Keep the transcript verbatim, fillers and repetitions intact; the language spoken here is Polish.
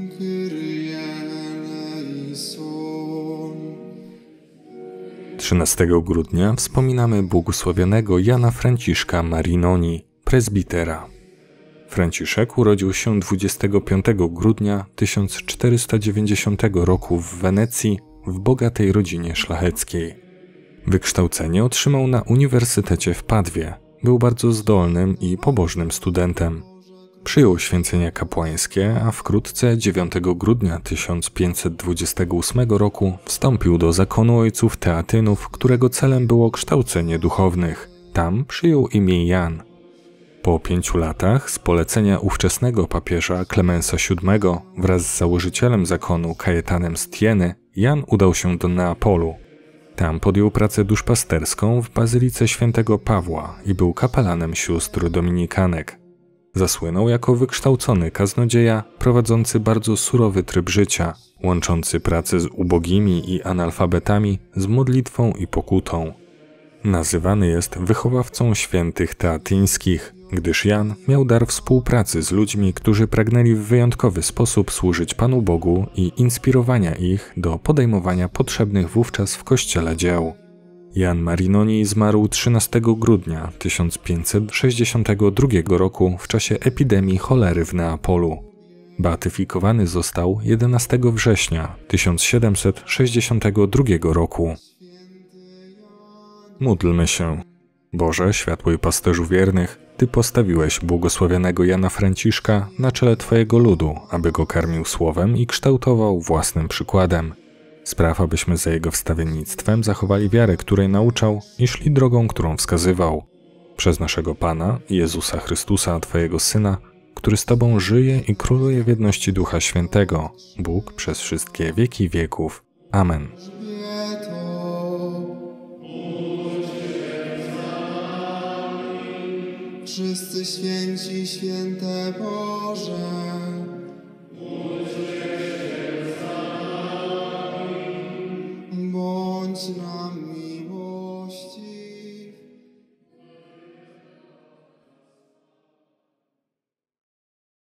trzynastego grudnia wspominamy błogosławionego Jana Franciszka Marinoni, prezbitera. Franciszek urodził się dwudziestego piątego grudnia tysiąc czterysta dziewięćdziesiątego roku w Wenecji w bogatej rodzinie szlacheckiej. Wykształcenie otrzymał na Uniwersytecie w Padwie. Był bardzo zdolnym i pobożnym studentem. Przyjął święcenia kapłańskie, a wkrótce dziewiątego grudnia tysiąc pięćset dwudziestego ósmego roku wstąpił do zakonu ojców Teatynów, którego celem było kształcenie duchownych. Tam przyjął imię Jan. Po pięciu latach z polecenia ówczesnego papieża Klemensa siódmego wraz z założycielem zakonu Kajetanem z Tieny Jan udał się do Neapolu. Tam podjął pracę duszpasterską w Bazylice Świętego Pawła i był kapelanem sióstr dominikanek. Zasłynął jako wykształcony kaznodzieja prowadzący bardzo surowy tryb życia, łączący pracę z ubogimi i analfabetami z modlitwą i pokutą. Nazywany jest wychowawcą świętych teatyńskich, gdyż Jan miał dar współpracy z ludźmi, którzy pragnęli w wyjątkowy sposób służyć Panu Bogu i inspirowania ich do podejmowania potrzebnych wówczas w Kościele dzieł. Jan Marinoni zmarł trzynastego grudnia tysiąc pięćset sześćdziesiątego drugiego roku w czasie epidemii cholery w Neapolu. Beatyfikowany został jedenastego września tysiąc siedemset sześćdziesiątego drugiego roku. Módlmy się. Boże, światło i pasterzu wiernych, Ty postawiłeś błogosławionego Jana Franciszka na czele Twojego ludu, aby go karmił słowem i kształtował własnym przykładem. Spraw, abyśmy za jego wstawiennictwem zachowali wiarę, której nauczał i szli drogą, którą wskazywał. Przez naszego Pana, Jezusa Chrystusa, Twojego Syna, który z Tobą żyje i króluje w jedności Ducha Świętego, Bóg przez wszystkie wieki wieków. Amen. Wszyscy święci, święte Boże.